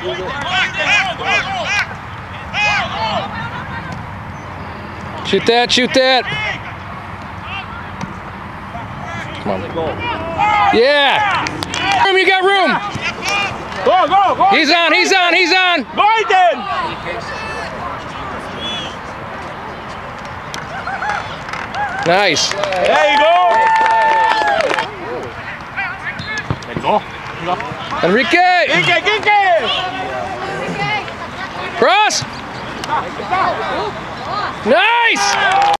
Shoot that, shoot that. Come on. Yeah. Room, you got room. Go, go, go. He's on, he's on, he's on. Go then. Nice. There you go. Let's go. Enrique. Kike. Cross. Nice.